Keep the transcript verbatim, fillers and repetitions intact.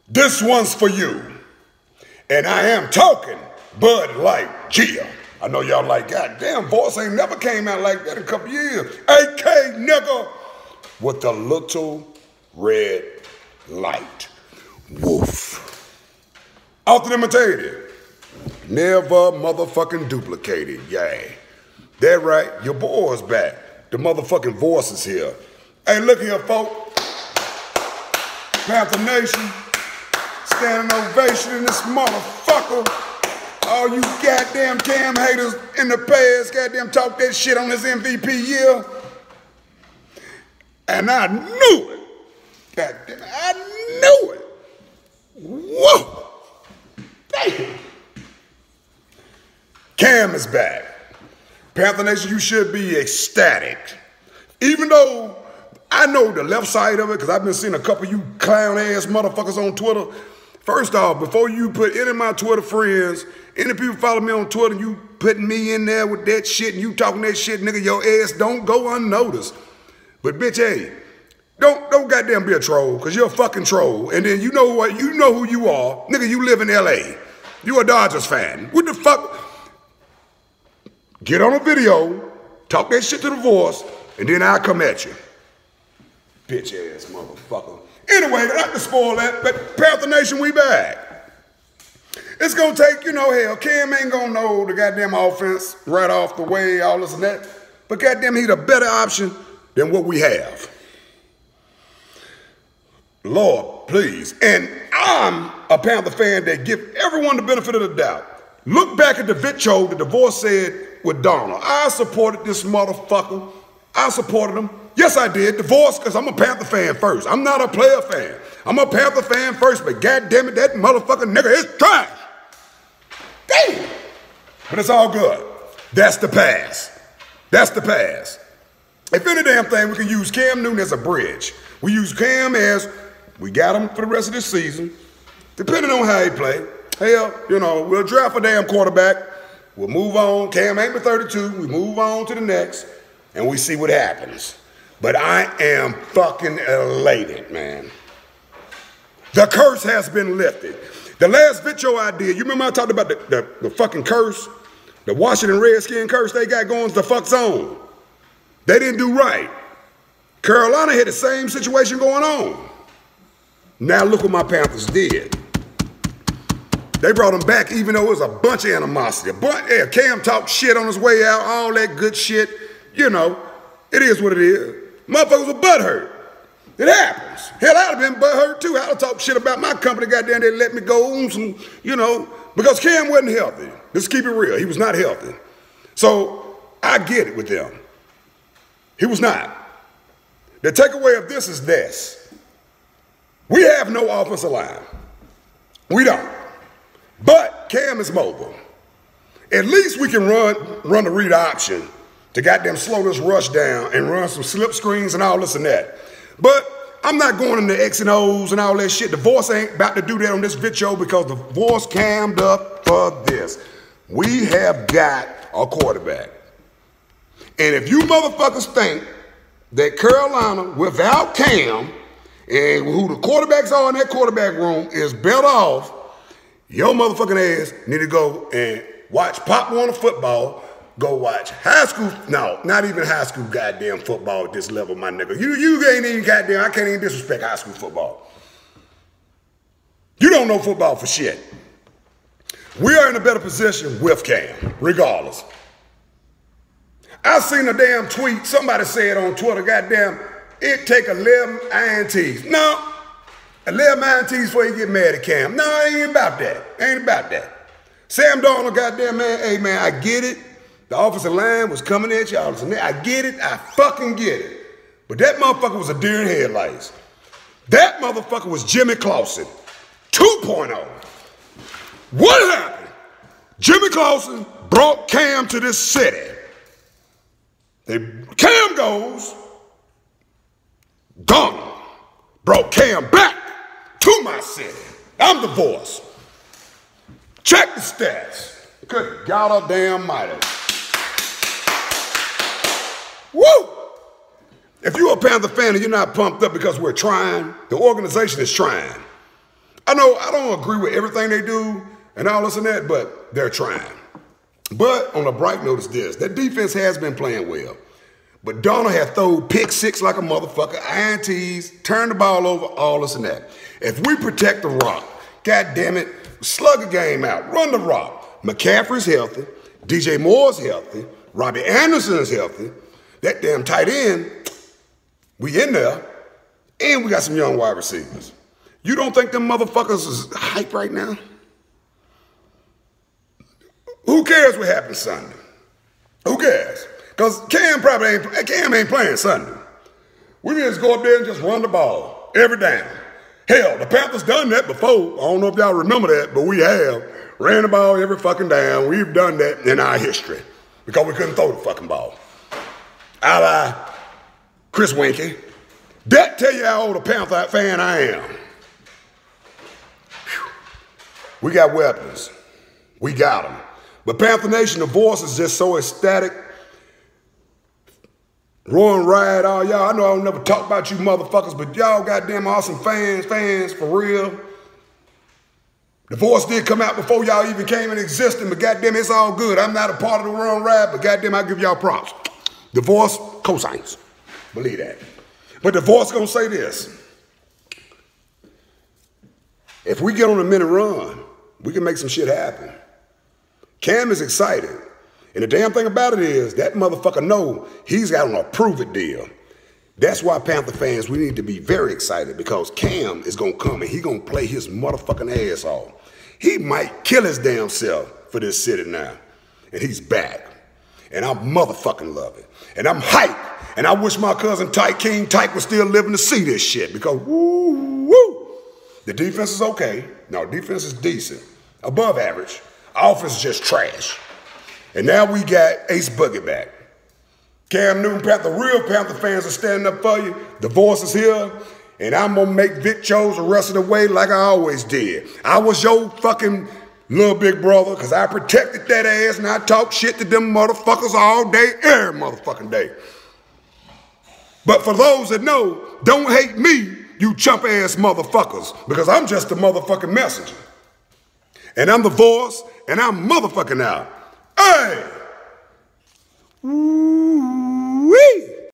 This one's for you. And I am talking Bud Light Gia. I know y'all like, God damn, voice ain't never came out like that in a couple years. A K nigga with the little red light. Woof. Author imitated. Never motherfucking duplicated. Yay. That right, your boy's back. The motherfucking voice is here. Hey, look here, folks. Panther Nation. Standing ovation in this motherfucker. All you goddamn Cam haters in the past, goddamn talk that shit on this M V P year. And I knew it. Goddamn, I knew it. Whoa. Damn. Cam is back. Panther Nation, you should be ecstatic. Even though I know the left side of it, because I've been seeing a couple of you clown-ass motherfuckers on Twitter. First off, before you put any of my Twitter friends, any people follow me on Twitter, you putting me in there with that shit and you talking that shit, nigga, your ass don't go unnoticed. But bitch, hey, don't don't goddamn be a troll, because you're a fucking troll. And then you know what, you know who you are. Nigga, you live in L A. You a Dodgers fan. What the fuck? Get on a video, talk that shit to the voice, and then I'll come at you. Bitch ass motherfucker. Anyway, not to spoil that, but Panther Nation, we back. It's gonna take, you know, hell, Cam ain't gonna know the goddamn offense right off the way, all this and that. But goddamn, he's a better option than what we have. Lord, please. And I'm a Panther fan that give everyone the benefit of the doubt. Look back at the video that the voice said with Donald. I supported this motherfucker. I supported him. Yes, I did. Divorce, because I'm a Panther fan first. I'm not a player fan. I'm a Panther fan first, but goddamn it, that motherfucking nigga is trash. Damn. But it's all good. That's the past. That's the past. If any damn thing, we can use Cam Newton as a bridge. We use Cam as, we got him for the rest of this season. Depending on how he play. Hell, you know, we'll draft a damn quarterback. We'll move on. Cam ain't but thirty-two. We move on to the next, and we see what happens. But I am fucking elated, man. The curse has been lifted. The last video I did, you remember I talked about the, the, the fucking curse? The Washington Redskin curse they got going to the fuck zone. They didn't do right. Carolina had the same situation going on. Now look what my Panthers did. They brought him back even though it was a bunch of animosity. But yeah, Cam talked shit on his way out, all that good shit. You know, it is what it is. Motherfuckers were butthurt. It happens. Hell, I'd have been butthurt too. I'd have talked shit about my company, goddamn, they let me go on some, you know, because Cam wasn't healthy. Let's keep it real. He was not healthy. So I get it with them. He was not. The takeaway of this is this. We have no offensive line. We don't. But Cam is mobile. At least we can run, run the read option to goddamn slow this rush down and run some slip screens and all this and that. But I'm not going into X and O's and all that shit. The voice ain't about to do that on this video because the voice cammed up for this. We have got a quarterback. And if you motherfuckers think that Carolina without Cam and who the quarterbacks are in that quarterback room is better off, your motherfucking ass need to go and watch Pop Warner football. Go watch high school, no, not even high school goddamn football at this level, my nigga. You, you ain't even goddamn, I can't even disrespect high school football. You don't know football for shit. We are in a better position with Cam, regardless. I seen a damn tweet, somebody said on Twitter, goddamn, it take eleven I N Ts. No, eleven I N Ts before you get mad at Cam. No, it ain't about that, ain't about that. Sam Darnold, goddamn man, hey man, I get it. The offensive line was coming at y'all. I get it. I fucking get it. But that motherfucker was a deer in headlights. That motherfucker was Jimmy Clausen two point oh. What happened? Jimmy Clausen brought Cam to this city. They, Cam goes, Donald brought Cam back to my city. I'm the voice. Check the stats. Good God damn mighty. Woo! If you're a Panther fan and you're not pumped up because we're trying, the organization is trying. I know I don't agree with everything they do and all this and that, but they're trying. But on a bright note is this, that defense has been playing well. But Darnold had thrown pick six like a motherfucker, I N Ts, turned the ball over, all this and that. If we protect the rock, God damn it, slug a game out, run the rock. McCaffrey's healthy, D J Moore's healthy, Robbie Anderson's healthy, that damn tight end, we in there, and we got some young wide receivers. You don't think them motherfuckers is hype right now? Who cares what happens Sunday? Who cares? Because Cam probably ain't, Cam ain't playing Sunday. We just go up there and just run the ball every down. Hell, the Panthers done that before. I don't know if y'all remember that, but we have. Ran the ball every fucking down. We've done that in our history because we couldn't throw the fucking ball. A la Chris Winkie. That tell you how old a Panther fan I am. Whew. We got weapons. We got them. But Panther Nation, the voice is just so ecstatic. Roaring Riot, all y'all. I know I don't never talk about you motherfuckers, but y'all goddamn awesome fans, fans, for real. The voice did come out before y'all even came in existence, but goddamn, it's all good. I'm not a part of the Roaring Riot, but goddamn, I give y'all props. The voice cosigns. Believe that. But the voice gonna say this. If we get on a minute run, we can make some shit happen. Cam is excited. And the damn thing about it is, that motherfucker know he's got an approve-it deal. That's why Panther fans, we need to be very excited because Cam is going to come and he going to play his motherfucking ass off. He might kill his damn self for this city now. And he's back. And I motherfucking love it. And I'm hyped. And I wish my cousin Tyke King Tyke was still living to see this shit because woo, woo. The defense is okay. No, defense is decent. Above average. Offense is just trash. And now we got Ace Boogie back. Cam Newton, Panther, real Panther fans are standing up for you. The voice is here. And I'm going to make Vic Chose the rest of the way like I always did. I was your fucking little big brother because I protected that ass and I talked shit to them motherfuckers all day, every motherfucking day. But for those that know, don't hate me, you chump ass motherfuckers, because I'm just a motherfucking messenger. And I'm the voice and I'm motherfucking out. Hey! Woo-wee!